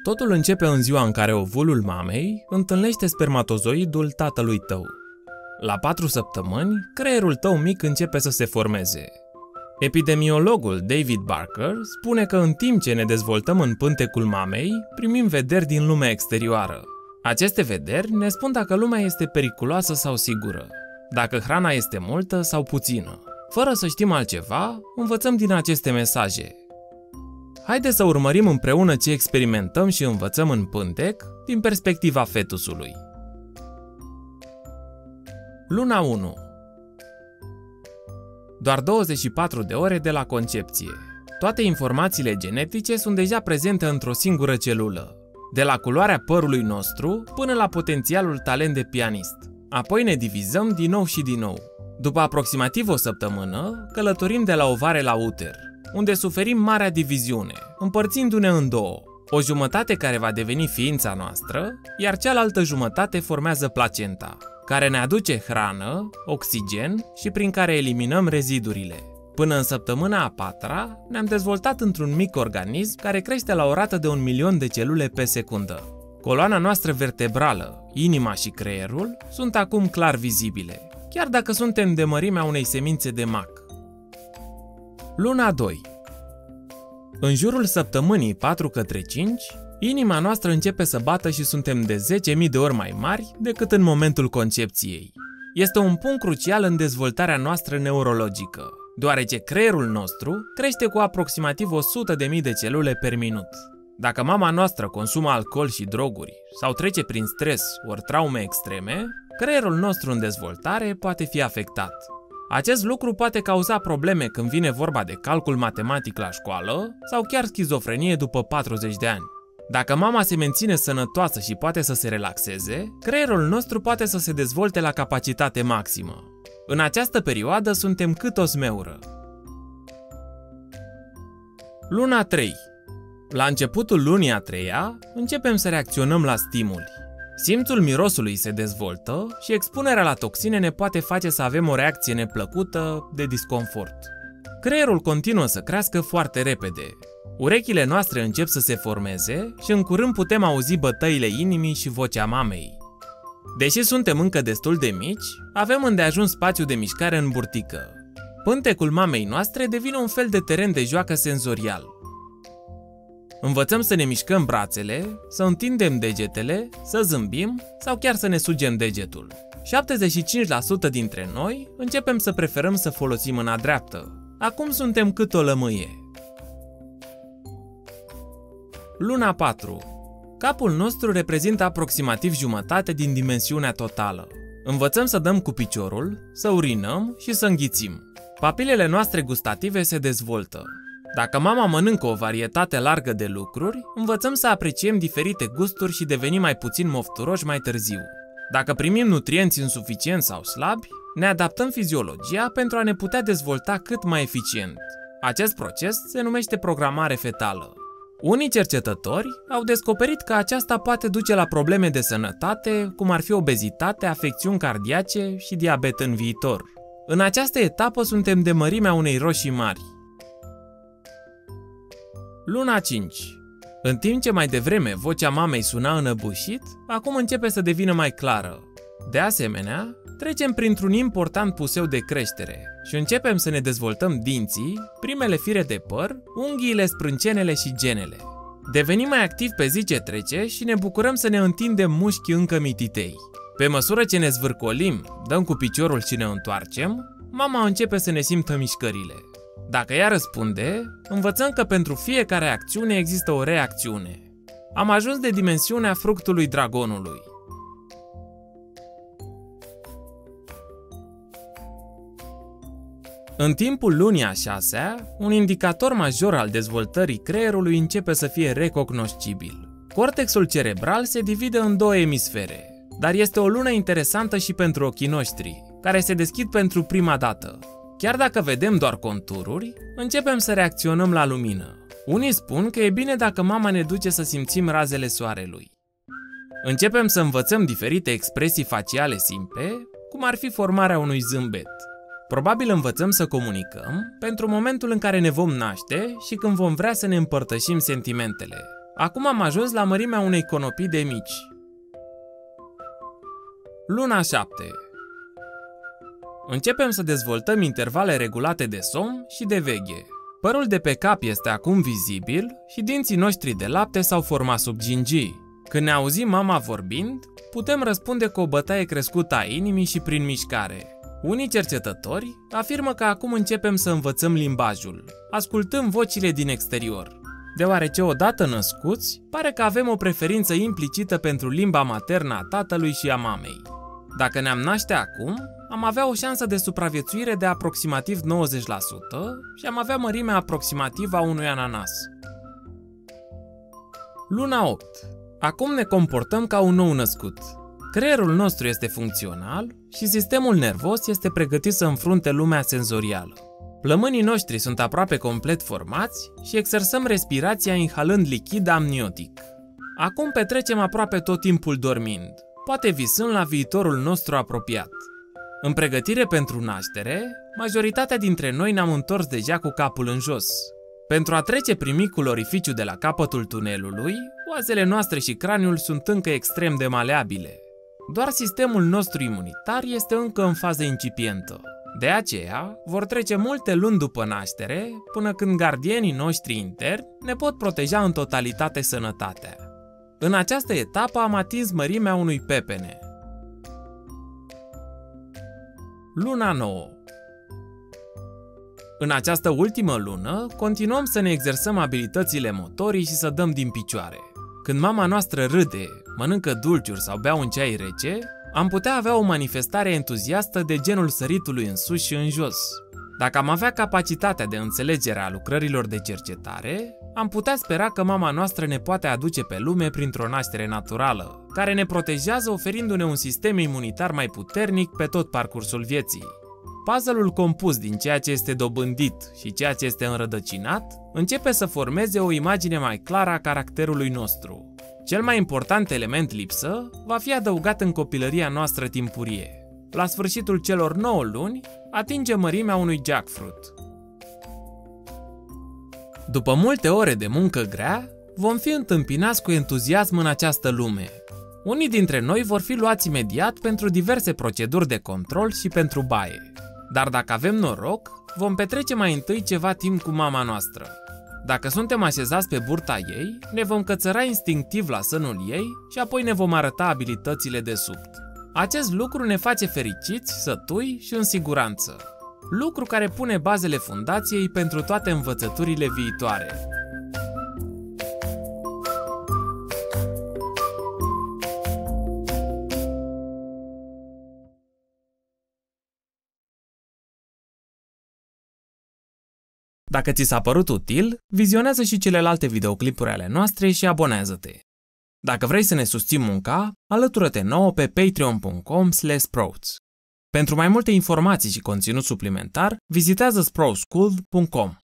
Totul începe în ziua în care ovulul mamei întâlnește spermatozoidul tatălui tău. La 4 săptămâni, creierul tău mic începe să se formeze. Epidemiologul David Barker spune că în timp ce ne dezvoltăm în pântecul mamei, primim vederi din lumea exterioară. Aceste vederi ne spun dacă lumea este periculoasă sau sigură, dacă hrana este multă sau puțină. Fără să știm altceva, învățăm din aceste mesaje. Haideți să urmărim împreună ce experimentăm și învățăm în pântec din perspectiva fetusului. Luna 1. Doar 24 de ore de la concepție. Toate informațiile genetice sunt deja prezente într-o singură celulă, de la culoarea părului nostru până la potențialul talent de pianist. Apoi ne divizăm din nou și din nou. După aproximativ o săptămână, călătorim de la ovare la uter, unde suferim marea diviziune, împărțindu-ne în două. O jumătate care va deveni ființa noastră, iar cealaltă jumătate formează placenta, care ne aduce hrană, oxigen și prin care eliminăm rezidurile. Până în săptămâna a 4-a, ne-am dezvoltat într-un mic organism care crește la o rată de 1.000.000 de celule pe secundă. Coloana noastră vertebrală, inima și creierul sunt acum clar vizibile, chiar dacă suntem de mărimea unei semințe de mac. Luna 2. În jurul săptămânii 4/5, inima noastră începe să bată și suntem de 10.000 de ori mai mari decât în momentul concepției. Este un punct crucial în dezvoltarea noastră neurologică, deoarece creierul nostru crește cu aproximativ 100.000 de celule per minut. Dacă mama noastră consumă alcool și droguri sau trece prin stres ori traume extreme, creierul nostru în dezvoltare poate fi afectat. Acest lucru poate cauza probleme când vine vorba de calcul matematic la școală sau chiar schizofrenie după 40 de ani. Dacă mama se menține sănătoasă și poate să se relaxeze, creierul nostru poate să se dezvolte la capacitate maximă. În această perioadă suntem cât o smeură. Luna 3. La începutul lunii a 3-a, începem să reacționăm la stimuli. Simțul mirosului se dezvoltă și expunerea la toxine ne poate face să avem o reacție neplăcută de disconfort. Creierul continuă să crească foarte repede. Urechile noastre încep să se formeze și în curând putem auzi bătăile inimii și vocea mamei. Deși suntem încă destul de mici, avem îndeajuns spațiu de mișcare în burtică. Pântecul mamei noastre devine un fel de teren de joacă senzorial. Învățăm să ne mișcăm brațele, să întindem degetele, să zâmbim sau chiar să ne sugem degetul. 75% dintre noi începem să preferăm să folosim mâna dreaptă. Acum suntem cât o lămâie. Luna 4. Capul nostru reprezintă aproximativ jumătate din dimensiunea totală. Învățăm să dăm cu piciorul, să urinăm și să înghițim. Papilele noastre gustative se dezvoltă. Dacă mama mănâncă o varietate largă de lucruri, învățăm să apreciem diferite gusturi și devenim mai puțin mofturoși mai târziu. Dacă primim nutrienți insuficienți sau slabi, ne adaptăm fiziologia pentru a ne putea dezvolta cât mai eficient. Acest proces se numește programare fetală. Unii cercetători au descoperit că aceasta poate duce la probleme de sănătate, cum ar fi obezitate, afecțiuni cardiace și diabet în viitor. În această etapă suntem de mărimea unei roșii mari. Luna 5. În timp ce mai devreme vocea mamei suna înăbușit, acum începe să devină mai clară. De asemenea, trecem printr-un important puseu de creștere și începem să ne dezvoltăm dinții, primele fire de păr, unghiile, sprâncenele și genele. Devenim mai activi pe zi ce trece și ne bucurăm să ne întindem mușchii încă mititei. Pe măsură ce ne zvârcolim, dăm cu piciorul și ne întoarcem, mama începe să ne simtă mișcările. Dacă ea răspunde, învățăm că pentru fiecare acțiune există o reacțiune. Am ajuns de dimensiunea fructului dragonului. În timpul lunii a 6-a, un indicator major al dezvoltării creierului începe să fie recognoscibil. Cortexul cerebral se divide în două emisfere, dar este o lună interesantă și pentru ochii noștri, care se deschid pentru prima dată. Chiar dacă vedem doar contururi, începem să reacționăm la lumină. Unii spun că e bine dacă mama ne duce să simțim razele soarelui. Începem să învățăm diferite expresii faciale simple, cum ar fi formarea unui zâmbet. Probabil învățăm să comunicăm pentru momentul în care ne vom naște și când vom vrea să ne împărtășim sentimentele. Acum am ajuns la mărimea unei conopii de mici. Luna 7. Începem să dezvoltăm intervale regulate de somn și de veche. Părul de pe cap este acum vizibil și dinții noștri de lapte s-au format sub gingii. Când ne auzim mama vorbind, putem răspunde cu o bătaie crescută a inimii și prin mișcare. Unii cercetători afirmă că acum începem să învățăm limbajul, ascultând vocile din exterior. Deoarece odată născuți, pare că avem o preferință implicită pentru limba maternă a tatălui și a mamei. Dacă ne-am naște acum, am avea o șansă de supraviețuire de aproximativ 90% și am avea mărimea aproximativă a unui ananas. Luna 8. Acum ne comportăm ca un nou născut. Creierul nostru este funcțional și sistemul nervos este pregătit să înfrunte lumea senzorială. Plămânii noștri sunt aproape complet formați și exersăm respirația inhalând lichid amniotic. Acum petrecem aproape tot timpul dormind, poate visând la viitorul nostru apropiat. În pregătire pentru naștere, majoritatea dintre noi ne-am întors deja cu capul în jos. Pentru a trece prin micul orificiu de la capătul tunelului, oasele noastre și craniul sunt încă extrem de maleabile. Doar sistemul nostru imunitar este încă în fază incipientă. De aceea, vor trece multe luni după naștere, până când gardienii noștri interni ne pot proteja în totalitate sănătatea. În această etapă am atins mărimea unui pepene. Luna 9. În această ultimă lună, continuăm să ne exersăm abilitățile motorii și să dăm din picioare. Când mama noastră râde, mănâncă dulciuri sau bea un ceai rece, am putea avea o manifestare entuziastă de genul săritului în sus și în jos. Dacă am avea capacitatea de înțelegere a lucrărilor de cercetare, am putea spera că mama noastră ne poate aduce pe lume printr-o naștere naturală, care ne protejează oferindu-ne un sistem imunitar mai puternic pe tot parcursul vieții. Puzzle-ul compus din ceea ce este dobândit și ceea ce este înrădăcinat începe să formeze o imagine mai clară a caracterului nostru. Cel mai important element lipsă va fi adăugat în copilăria noastră timpurie. La sfârșitul celor 9 luni, atinge mărimea unui jackfruit. După multe ore de muncă grea, vom fi întâmpinați cu entuziasm în această lume. Unii dintre noi vor fi luați imediat pentru diverse proceduri de control și pentru baie. Dar dacă avem noroc, vom petrece mai întâi ceva timp cu mama noastră. Dacă suntem așezați pe burta ei, ne vom cățăra instinctiv la sânul ei și apoi ne vom arăta abilitățile de subt. Acest lucru ne face fericiți, sătui și în siguranță. Lucru care pune bazele fundației pentru toate învățăturile viitoare. Dacă ți s-a părut util, vizionează și celelalte videoclipuri ale noastre și abonează-te. Dacă vrei să ne susții munca, alătură-te nouă pe patreon.com/sprouts. Pentru mai multe informații și conținut suplimentar, vizitează sproutschool.com.